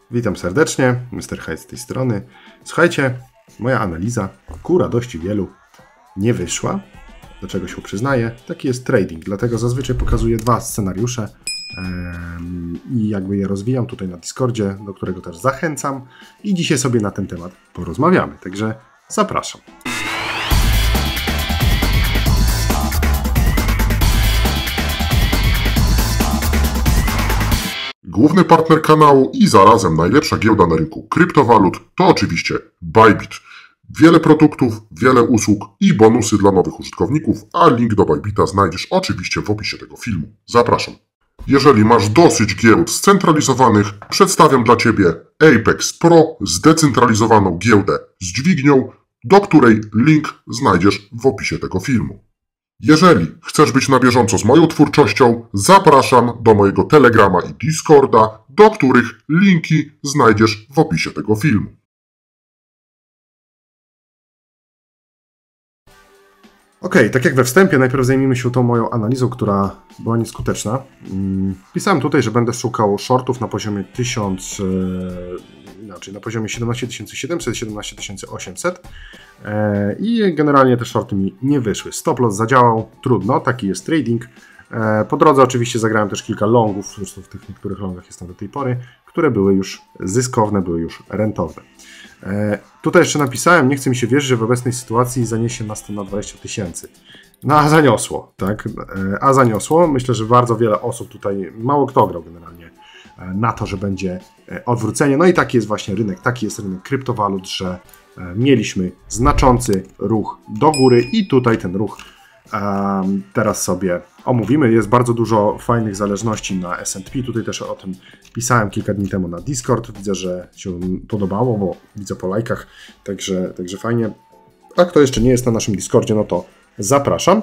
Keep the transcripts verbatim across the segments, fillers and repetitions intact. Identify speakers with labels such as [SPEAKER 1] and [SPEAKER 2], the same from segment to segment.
[SPEAKER 1] Witam serdecznie, mister Hyde z tej strony. Słuchajcie, moja analiza ku radości wielu nie wyszła, do czego się przyznaję. Taki jest trading, dlatego zazwyczaj pokazuję dwa scenariusze um, i jakby je rozwijam tutaj na Discordzie, do którego też zachęcam i dzisiaj sobie na ten temat porozmawiamy, także zapraszam.
[SPEAKER 2] Główny partner kanału i zarazem najlepsza giełda na rynku kryptowalut to oczywiście Bybit. Wiele produktów, wiele usług i bonusy dla nowych użytkowników, a link do Bybita znajdziesz oczywiście w opisie tego filmu. Zapraszam. Jeżeli masz dosyć giełd scentralizowanych, przedstawiam dla Ciebie Apex Pro, zdecentralizowaną giełdę z dźwignią, do której link znajdziesz w opisie tego filmu. Jeżeli chcesz być na bieżąco z moją twórczością, zapraszam do mojego Telegrama i Discorda, do których linki znajdziesz w opisie tego filmu.
[SPEAKER 1] Ok, tak jak we wstępie, najpierw zajmijmy się tą moją analizą, która była nieskuteczna. Pisałem tutaj, że będę szukał shortów na poziomie tysiąc, inaczej, na poziomie siedemnaście tysięcy siedemset, siedemnaście tysięcy osiemset i generalnie te shorty mi nie wyszły. Stop loss zadziałał, trudno, taki jest trading. Po drodze oczywiście zagrałem też kilka longów, zresztą w tych niektórych longach jestem do tej pory, które były już zyskowne, były już rentowne. Tutaj jeszcze napisałem, nie chce mi się wierzyć, że w obecnej sytuacji zaniesie nas to na dwadzieścia tysięcy. No a zaniosło, tak? A zaniosło. Myślę, że bardzo wiele osób tutaj, mało kto grał generalnie na to, że będzie odwrócenie. No i taki jest właśnie rynek, taki jest rynek kryptowalut, że mieliśmy znaczący ruch do góry i tutaj ten ruch um, teraz sobie omówimy. Jest bardzo dużo fajnych zależności na S and P. Tutaj też o tym pisałem kilka dni temu na Discord. Widzę, że się podobało, bo widzę po lajkach, także, także fajnie. A kto jeszcze nie jest na naszym Discordzie, no to zapraszam.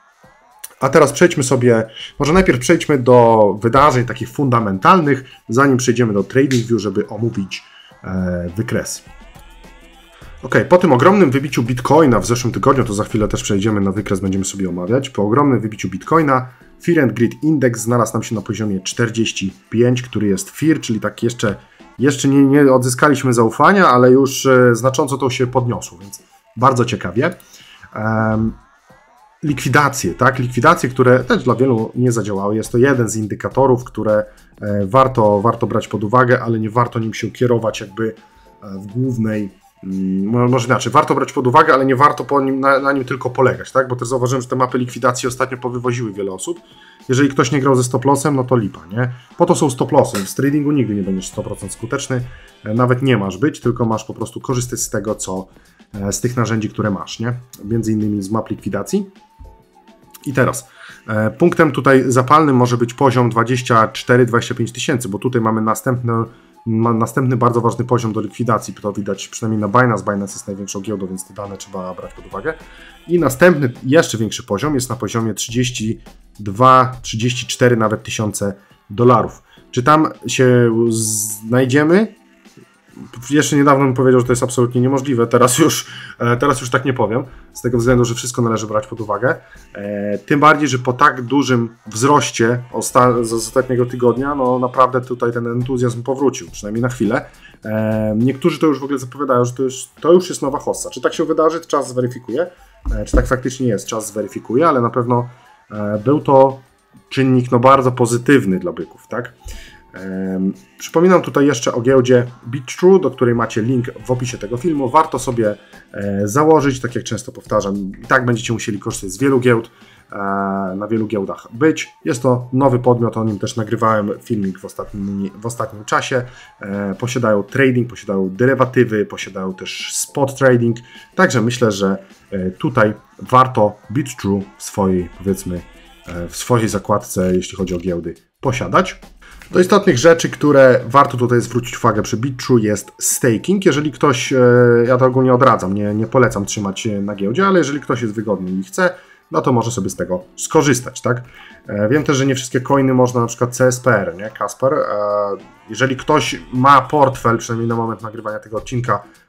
[SPEAKER 1] A teraz przejdźmy sobie, może najpierw przejdźmy do wydarzeń takich fundamentalnych, zanim przejdziemy do TradingView, żeby omówić e, wykresy. Ok, po tym ogromnym wybiciu Bitcoina w zeszłym tygodniu, to za chwilę też przejdziemy na wykres, będziemy sobie omawiać. Po ogromnym wybiciu Bitcoina Fear and Greed Index znalazł nam się na poziomie czterdzieści pięć, który jest Fear, czyli tak jeszcze, jeszcze nie, nie odzyskaliśmy zaufania, ale już e, znacząco to się podniosło, więc bardzo ciekawie. Um, likwidacje, tak? Likwidacje, które też dla wielu nie zadziałały. Jest to jeden z indykatorów, które e, warto, warto brać pod uwagę, ale nie warto nim się kierować jakby e, w głównej. Może inaczej, warto brać pod uwagę, ale nie warto po nim, na, na nim tylko polegać, tak? Bo też zauważyłem, że te mapy likwidacji ostatnio powywoziły wiele osób. Jeżeli ktoś nie grał ze stop-lossem, no to lipa, nie? Po to są stop-lossy. W tradingu nigdy nie będziesz sto procent skuteczny, nawet nie masz być, tylko masz po prostu korzystać z tego, co z tych narzędzi, które masz, nie? Między innymi z map likwidacji. I teraz punktem tutaj zapalnym może być poziom dwadzieścia cztery dwadzieścia pięć tysięcy, bo tutaj mamy następne Ma następny bardzo ważny poziom do likwidacji, to widać przynajmniej na Binance. Binance jest największą giełdą, więc te dane trzeba brać pod uwagę. I następny, jeszcze większy poziom jest na poziomie trzydzieści dwa trzydzieści cztery nawet tysiące dolarów. Czy tam się znajdziemy? Jeszcze niedawno bym powiedział, że to jest absolutnie niemożliwe, teraz już, teraz już tak nie powiem, z tego względu, że wszystko należy brać pod uwagę. Tym bardziej, że po tak dużym wzroście z ostatniego tygodnia, no naprawdę tutaj ten entuzjazm powrócił, przynajmniej na chwilę. Niektórzy to już w ogóle zapowiadają, że to już, to już jest nowa hossa. Czy tak się wydarzy? Czas zweryfikuje. Czy tak faktycznie jest? Czas zweryfikuje, ale na pewno był to czynnik no, bardzo pozytywny dla byków, tak? Przypominam tutaj jeszcze o giełdzie BitTrue, do której macie link w opisie tego filmu. Warto sobie założyć, tak jak często powtarzam, i tak będziecie musieli korzystać z wielu giełd, na wielu giełdach być. Jest to nowy podmiot, o nim też nagrywałem filmik w ostatnim, w ostatnim czasie. Posiadają trading, posiadają derywatywy, posiadają też spot trading, także myślę, że tutaj warto BitTrue w swojej, powiedzmy, w swojej zakładce, jeśli chodzi o giełdy, posiadać. Do istotnych rzeczy, które warto tutaj zwrócić uwagę przy BitTrue jest staking. Jeżeli ktoś, ja to ogólnie odradzam, nie, nie polecam trzymać na giełdzie, ale jeżeli ktoś jest wygodny i chce, no to może sobie z tego skorzystać, tak? Wiem też, że nie wszystkie coiny można, na przykład C S P R, nie? Kasper. Jeżeli ktoś ma portfel, przynajmniej na moment nagrywania tego odcinka,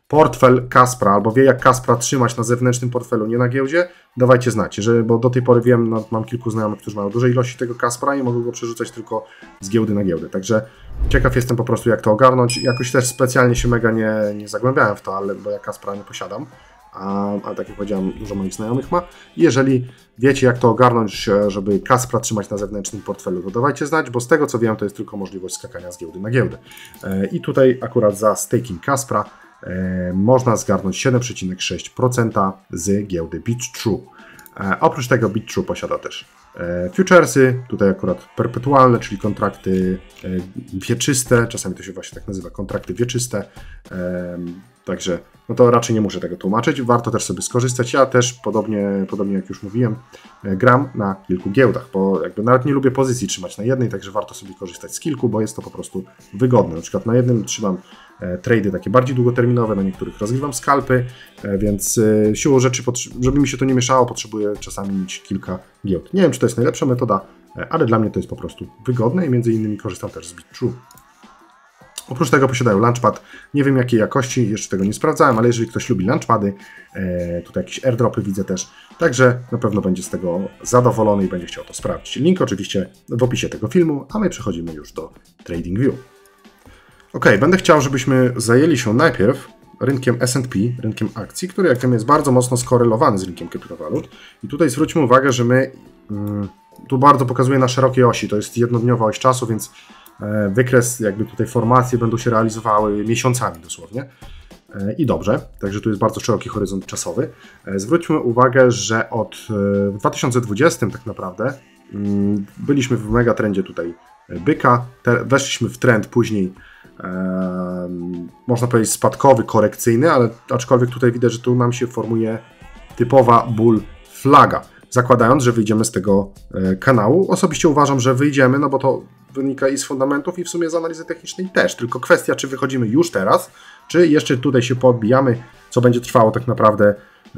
[SPEAKER 1] portfel Kaspra, albo wie jak Kaspra trzymać na zewnętrznym portfelu, nie na giełdzie, dawajcie znać, że, bo do tej pory wiem, no, mam kilku znajomych, którzy mają duże ilości tego Kaspra i mogą go przerzucać tylko z giełdy na giełdę, także ciekaw jestem po prostu jak to ogarnąć, jakoś też specjalnie się mega nie, nie zagłębiałem w to, ale bo ja Kaspra nie posiadam, a, a tak jak powiedziałem, dużo moich znajomych ma. Jeżeli wiecie jak to ogarnąć, żeby Kaspra trzymać na zewnętrznym portfelu, to dawajcie znać, bo z tego co wiem, to jest tylko możliwość skakania z giełdy na giełdę. I tutaj akurat za staking Kaspra e, można zgarnąć siedem przecinek sześć procent z giełdy BitTrue. E, oprócz tego BitTrue posiada też e, futuresy, tutaj akurat perpetualne, czyli kontrakty e, wieczyste, czasami to się właśnie tak nazywa, kontrakty wieczyste, e, także no to raczej nie muszę tego tłumaczyć, warto też sobie skorzystać. Ja też, podobnie, podobnie jak już mówiłem, gram na kilku giełdach, bo jakby nawet nie lubię pozycji trzymać na jednej, także warto sobie korzystać z kilku, bo jest to po prostu wygodne. Na przykład na jednym trzymam e, trady takie bardziej długoterminowe, na niektórych rozgrywam skalpy, e, więc e, siłą rzeczy, żeby mi się to nie mieszało, potrzebuję czasami mieć kilka giełd. Nie wiem, czy to jest najlepsza metoda, e, ale dla mnie to jest po prostu wygodne i między innymi korzystam też z BitTrue. Oprócz tego posiadają Launchpad, nie wiem jakiej jakości, jeszcze tego nie sprawdzałem, ale jeżeli ktoś lubi Launchpady, e, tutaj jakieś airdropy widzę też, także na pewno będzie z tego zadowolony i będzie chciał to sprawdzić. Link oczywiście w opisie tego filmu, a my przechodzimy już do TradingView. Ok, będę chciał, żebyśmy zajęli się najpierw rynkiem S and P, rynkiem akcji, który jak wiemy jest bardzo mocno skorelowany z rynkiem kryptowalut. I tutaj zwróćmy uwagę, że my, mm, tu bardzo pokazuje na szerokiej osi, to jest jednodniowa oś czasu, więc wykres, jakby tutaj formacje będą się realizowały miesiącami dosłownie i dobrze, także tu jest bardzo szeroki horyzont czasowy. Zwróćmy uwagę, że od w dwa tysiące dwudziestym tak naprawdę byliśmy w mega trendzie tutaj byka, weszliśmy w trend później można powiedzieć spadkowy, korekcyjny, ale aczkolwiek tutaj widać, że tu nam się formuje typowa bull flaga, zakładając, że wyjdziemy z tego kanału. Osobiście uważam, że wyjdziemy, no bo to wynika i z fundamentów, i w sumie z analizy technicznej też. Tylko kwestia, czy wychodzimy już teraz, czy jeszcze tutaj się podbijamy, co będzie trwało tak naprawdę,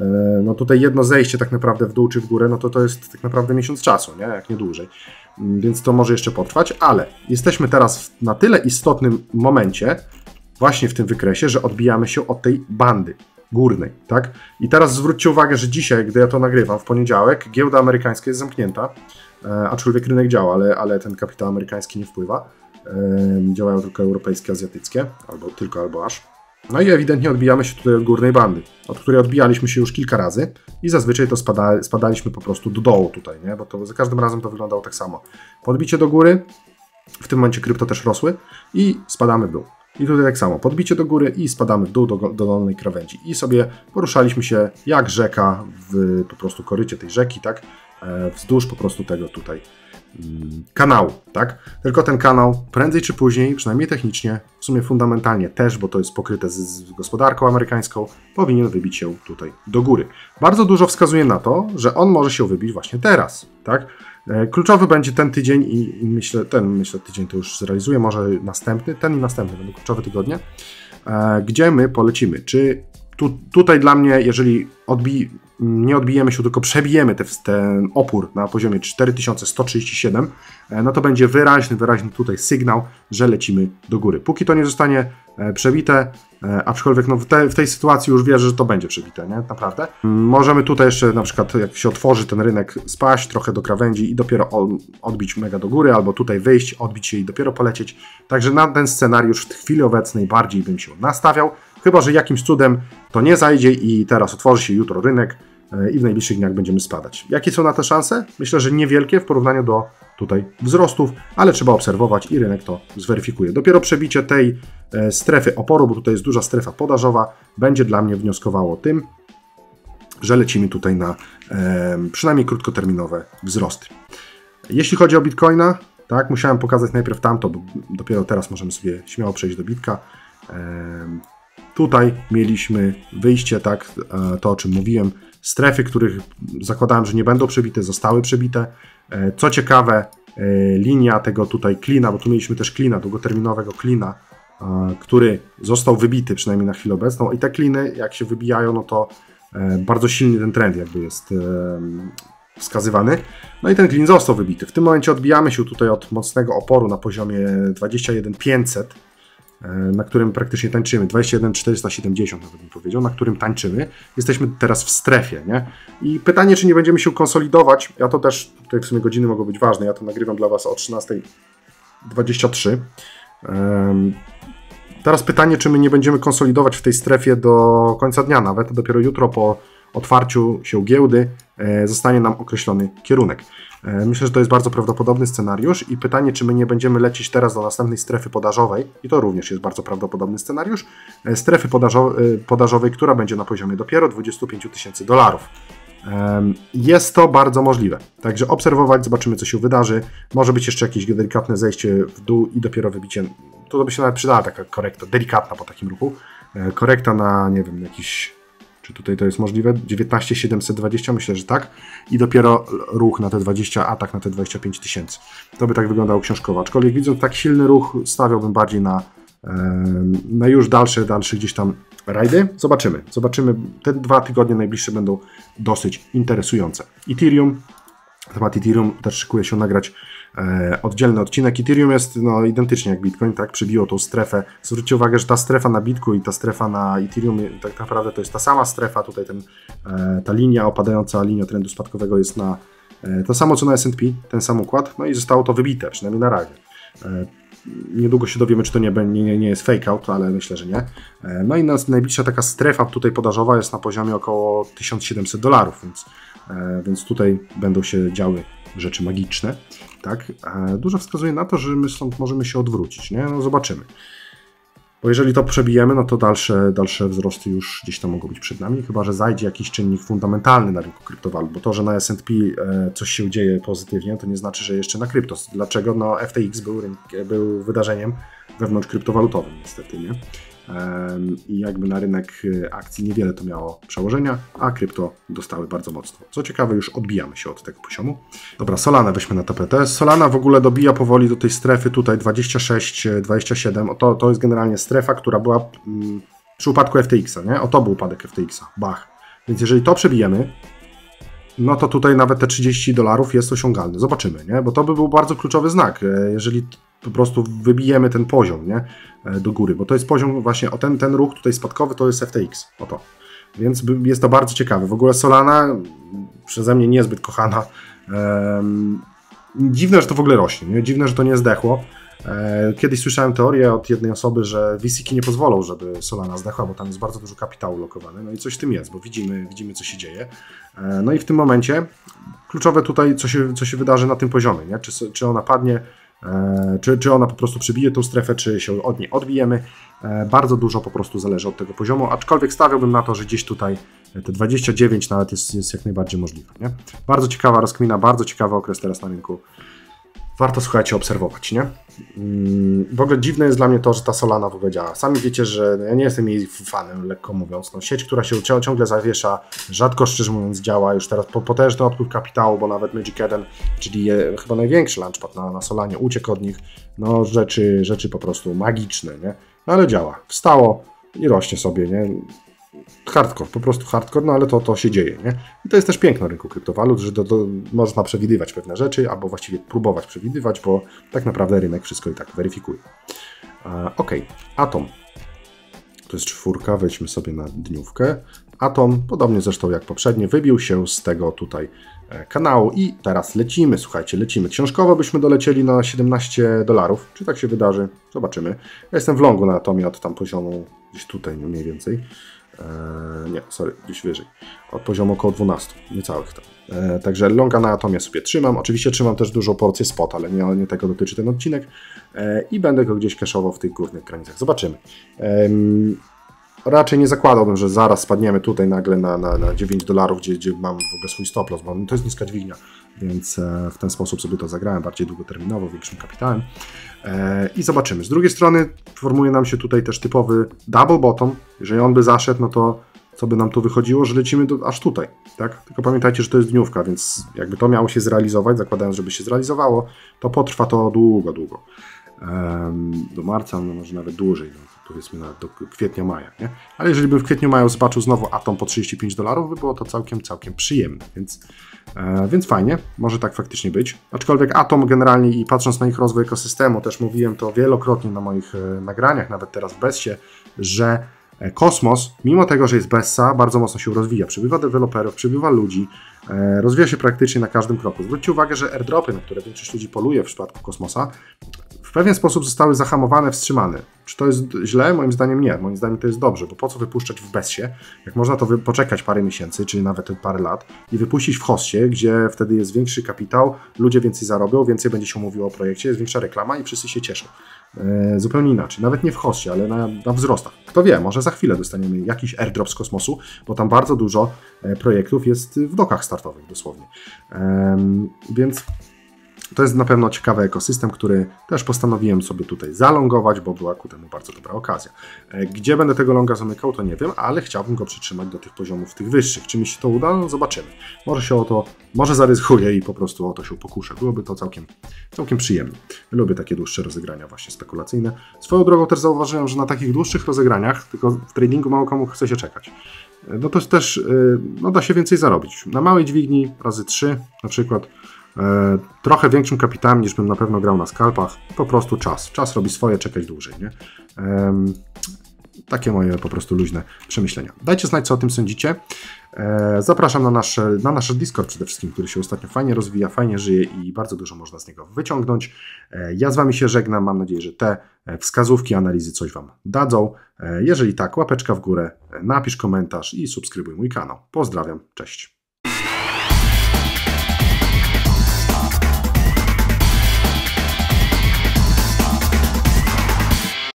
[SPEAKER 1] no tutaj jedno zejście tak naprawdę w dół czy w górę, no to to jest tak naprawdę miesiąc czasu, nie? Jak nie dłużej. Więc to może jeszcze potrwać, ale jesteśmy teraz na tyle istotnym momencie, właśnie w tym wykresie, że odbijamy się od tej bandy górnej, tak? I teraz zwróćcie uwagę, że dzisiaj, gdy ja to nagrywam, w poniedziałek, giełda amerykańska jest zamknięta, e, aczkolwiek rynek działa, ale, ale ten kapitał amerykański nie wpływa. E, działają tylko europejskie, azjatyckie, albo tylko, albo aż. No i ewidentnie odbijamy się tutaj od górnej bandy, od której odbijaliśmy się już kilka razy i zazwyczaj to spada, spadaliśmy po prostu do dołu tutaj, nie? Bo to za każdym razem to wyglądało tak samo. Podbicie do góry, w tym momencie krypto też rosły i spadamy w dół. I tutaj tak samo, podbicie do góry i spadamy w dół do, do dolnej krawędzi. I sobie poruszaliśmy się jak rzeka w po prostu korycie tej rzeki, tak? E, wzdłuż po prostu tego tutaj mm, kanału, tak? Tylko ten kanał prędzej czy później, przynajmniej technicznie, w sumie fundamentalnie też, bo to jest pokryte z, z gospodarką amerykańską, powinien wybić się tutaj do góry. Bardzo dużo wskazuje na to, że on może się wybić właśnie teraz, tak? Kluczowy będzie ten tydzień i, i myślę, ten myślę tydzień to już zrealizuję, może następny, ten i następny będą kluczowe tygodnie, e, gdzie my polecimy. Czy tu, tutaj dla mnie, jeżeli odbi, nie odbijemy się, tylko przebijemy te, ten opór na poziomie cztery tysiące sto trzydzieści siedem, e, no to będzie wyraźny, wyraźny tutaj sygnał, że lecimy do góry. Póki to nie zostanie e, przebite, e, aczkolwiek no w, te, w tej sytuacji już wierzę, że to będzie przebite, nie? Naprawdę. Możemy tutaj jeszcze na przykład, jak się otworzy ten rynek, spaść trochę do krawędzi i dopiero odbić mega do góry, albo tutaj wyjść, odbić się i dopiero polecieć. Także na ten scenariusz w chwili obecnej bardziej bym się nastawiał, chyba że jakimś cudem to nie zajdzie i teraz otworzy się jutro rynek i w najbliższych dniach będziemy spadać. Jakie są na to szanse? Myślę, że niewielkie w porównaniu do tutaj wzrostów, ale trzeba obserwować i rynek to zweryfikuje. Dopiero przebicie tej strefy oporu, bo tutaj jest duża strefa podażowa, będzie dla mnie wnioskowało tym, że lecimy tutaj na e, przynajmniej krótkoterminowe wzrosty. Jeśli chodzi o Bitcoina, tak, musiałem pokazać najpierw tamto, bo dopiero teraz możemy sobie śmiało przejść do Bitka. E, tutaj mieliśmy wyjście, tak, e, to o czym mówiłem, strefy, których zakładałem, że nie będą przebite, zostały przebite. E, co ciekawe, e, linia tego tutaj klina, bo tu mieliśmy też klina, długoterminowego klina, e, który został wybity przynajmniej na chwilę obecną i te kliny, jak się wybijają, no to bardzo silny ten trend jakby jest wskazywany. No i ten klin został wybity. W tym momencie odbijamy się tutaj od mocnego oporu na poziomie dwadzieścia jeden tysięcy pięćset. na którym praktycznie tańczymy, dwadzieścia jeden czterysta siedemdziesiąt nawet bym powiedział, na którym tańczymy, jesteśmy teraz w strefie, nie? I pytanie, czy nie będziemy się konsolidować, ja to też, tutaj w sumie godziny mogą być ważne, ja to nagrywam dla Was o trzynasta dwadzieścia trzy. Um, teraz pytanie, czy my nie będziemy konsolidować w tej strefie do końca dnia nawet, dopiero jutro po otwarciu się giełdy e, zostanie nam określony kierunek. E, myślę, że to jest bardzo prawdopodobny scenariusz i pytanie, czy my nie będziemy lecieć teraz do następnej strefy podażowej, i to również jest bardzo prawdopodobny scenariusz, e, strefy podażo e, podażowej, która będzie na poziomie dopiero dwudziestu pięciu tysięcy dolarów. E, jest to bardzo możliwe, także obserwować, zobaczymy, co się wydarzy. Może być jeszcze jakieś delikatne zejście w dół i dopiero wybicie, to by się nawet przydała taka korekta, delikatna po takim ruchu, e, korekta na, nie wiem, jakiś... Czy tutaj to jest możliwe? dziewiętnaście tysięcy siedemset dwadzieścia, myślę, że tak. I dopiero ruch na te dwadzieścia, atak na te dwadzieścia pięć tysięcy. To by tak wyglądało książkowo. Aczkolwiek widząc tak silny ruch, stawiałbym bardziej na, na już dalsze, dalsze gdzieś tam rajdy. Zobaczymy. Zobaczymy. Te dwa tygodnie najbliższe będą dosyć interesujące. Ethereum. Temat Ethereum też szykuje się nagrać e, oddzielny odcinek. Ethereum jest no, identycznie jak Bitcoin, tak? Przybiło tą strefę. Zwróćcie uwagę, że ta strefa na Bitcoin i ta strefa na Ethereum tak naprawdę to jest ta sama strefa. Tutaj ten, e, ta linia, opadająca linia trendu spadkowego jest na e, to samo co na S and P, ten sam układ. No i zostało to wybite, przynajmniej na razie. E, niedługo się dowiemy, czy to nie, nie, nie jest fake out, ale myślę, że nie. E, no i nas, najbliższa taka strefa tutaj podażowa jest na poziomie około tysiąc siedemset dolarów, więc więc tutaj będą się działy rzeczy magiczne, tak? Dużo wskazuje na to, że my stąd możemy się odwrócić, nie? No zobaczymy. Bo jeżeli to przebijemy, no to dalsze, dalsze wzrosty już gdzieś tam mogą być przed nami, chyba że zajdzie jakiś czynnik fundamentalny na rynku kryptowalut, bo to, że na S and P coś się dzieje pozytywnie, to nie znaczy, że jeszcze na krypto. Dlaczego? No F T X był, był wydarzeniem wewnątrz kryptowalutowym niestety, nie? I jakby na rynek akcji niewiele to miało przełożenia, a krypto dostały bardzo mocno. Co ciekawe, już odbijamy się od tego poziomu. Dobra, Solana weźmy na tapetę. Solana w ogóle dobija powoli do tej strefy tutaj dwadzieścia sześć dwadzieścia siedem. To, to jest generalnie strefa, która była mm, przy upadku F T X-a, nie? O, to był upadek F T X-a. Bach. Więc jeżeli to przebijemy, no to tutaj nawet te trzydzieści dolarów jest osiągalne. Zobaczymy, nie? Bo to by był bardzo kluczowy znak. Jeżeli po prostu wybijemy ten poziom, nie? Do góry, bo to jest poziom właśnie, o ten, ten ruch tutaj spadkowy to jest F T X, o to. Więc jest to bardzo ciekawe. W ogóle Solana przeze mnie niezbyt kochana. Ehm, dziwne, że to w ogóle rośnie, nie? Dziwne, że to nie zdechło. Ehm, kiedyś słyszałem teorię od jednej osoby, że V C-ki nie pozwolą, żeby Solana zdechła, bo tam jest bardzo dużo kapitału lokowane. No i coś w tym jest, bo widzimy, widzimy co się dzieje. Ehm, no i w tym momencie kluczowe tutaj, co się, co się wydarzy na tym poziomie, nie? Czy, czy ona padnie, Czy, czy ona po prostu przebije tą strefę, czy się od niej odbijemy. Bardzo dużo po prostu zależy od tego poziomu, aczkolwiek stawiałbym na to, że gdzieś tutaj te dwadzieścia dziewięć nawet jest, jest jak najbardziej możliwe. Nie? Bardzo ciekawa rozkmina, bardzo ciekawy okres teraz na rynku. Warto, słuchajcie, obserwować, nie? W ogóle dziwne jest dla mnie to, że ta Solana w ogóle działa. Sami wiecie, że ja nie jestem jej fanem, lekko mówiąc. No, sieć, która się ciągle zawiesza, rzadko, szczerze mówiąc, działa. Już teraz potężny odpływ kapitału, bo nawet Magic Eden, czyli chyba największy launchpad na, na Solanie, uciekł od nich. No, rzeczy, rzeczy po prostu magiczne, nie? No, ale działa. Wstało i rośnie sobie, nie? Hardcore, po prostu hardcore, no ale to, to się dzieje, nie? I to jest też piękno rynku kryptowalut, że to, to można przewidywać pewne rzeczy, albo właściwie próbować przewidywać, bo tak naprawdę rynek wszystko i tak weryfikuje. E, ok, Atom. To jest czwórka, wejdźmy sobie na dniówkę. Atom, podobnie zresztą jak poprzednie, wybił się z tego tutaj kanału i teraz lecimy, słuchajcie, lecimy. Książkowo byśmy dolecieli na siedemnaście dolarów. Czy tak się wydarzy? Zobaczymy. Ja jestem w longu na Atomie od tam poziomu gdzieś tutaj mniej więcej. Eee, nie, sorry, gdzieś wyżej. Od poziomu około dwunastu, niecałych tam. Eee, także longa na Atomie sobie trzymam. Oczywiście trzymam też dużą porcję spot, ale nie, nie tego dotyczy ten odcinek. Eee, I będę go gdzieś cashował w tych górnych granicach. Zobaczymy. Eee, raczej nie zakładałbym, że zaraz spadniemy tutaj nagle na, na, na dziewięć dolarów, gdzie, gdzie mam w ogóle swój stop loss, bo to jest niska dźwignia, więc e, w ten sposób sobie to zagrałem, bardziej długoterminowo, większym kapitałem. E, I zobaczymy. Z drugiej strony formuje nam się tutaj też typowy double bottom. Jeżeli on by zaszedł, no to co by nam tu wychodziło, że lecimy do, aż tutaj, tak? Tylko pamiętajcie, że to jest dniówka, więc jakby to miało się zrealizować, zakładając, żeby się zrealizowało, to potrwa to długo, długo. E, do marca, no może nawet dłużej. No. powiedzmy nawet do kwietnia, maja, nie? Ale jeżeli bym w kwietniu, maju zobaczył znowu Atom po trzydzieści pięć dolarów, by było to całkiem, całkiem przyjemne, więc, e, więc fajnie, może tak faktycznie być. Aczkolwiek Atom generalnie i patrząc na ich rozwój ekosystemu, też mówiłem to wielokrotnie na moich e, nagraniach, nawet teraz w Bessie, że Kosmos, mimo tego, że jest Bessa, bardzo mocno się rozwija. Przybywa deweloperów, przybywa ludzi, e, rozwija się praktycznie na każdym kroku. Zwróćcie uwagę, że airdropy, na które większość ludzi poluje w przypadku Kosmosa, w pewien sposób zostały zahamowane, wstrzymane. Czy to jest źle? Moim zdaniem nie. Moim zdaniem to jest dobrze, bo po co wypuszczać w Bessie, jak można to poczekać parę miesięcy, czy nawet parę lat i wypuścić w hostie, gdzie wtedy jest większy kapitał, ludzie więcej zarobią, więcej będzie się mówiło o projekcie, jest większa reklama i wszyscy się cieszą. E, zupełnie inaczej. Nawet nie w hostie, ale na, na wzrostach. Kto wie, może za chwilę dostaniemy jakiś airdrop z kosmosu, bo tam bardzo dużo e, projektów jest w dokach startowych dosłownie. E, więc to jest na pewno ciekawy ekosystem, który też postanowiłem sobie tutaj zalongować, bo była ku temu bardzo dobra okazja. Gdzie będę tego longa zamykał, to nie wiem, ale chciałbym go przytrzymać do tych poziomów, tych wyższych. Czy mi się to uda? No zobaczymy. Może się o to, może zaryzykuję i po prostu o to się pokuszę. Byłoby to całkiem, całkiem przyjemne. Lubię takie dłuższe rozegrania właśnie spekulacyjne. Swoją drogą też zauważyłem, że na takich dłuższych rozegraniach, tylko w tradingu mało komu chce się czekać. No to też no, da się więcej zarobić. Na małej dźwigni razy trzy na przykład. E, trochę większym kapitałem niż bym na pewno grał na skalpach. Po prostu czas. Czas robi swoje, czekać dłużej, nie? E, takie moje po prostu luźne przemyślenia. Dajcie znać, co o tym sądzicie. E, zapraszam na nasz, na nasz Discord przede wszystkim, który się ostatnio fajnie rozwija, fajnie żyje i bardzo dużo można z niego wyciągnąć. E, ja z Wami się żegnam. Mam nadzieję, że te wskazówki, analizy coś Wam dadzą. E, jeżeli tak, łapeczka w górę, napisz komentarz i subskrybuj mój kanał. Pozdrawiam, cześć.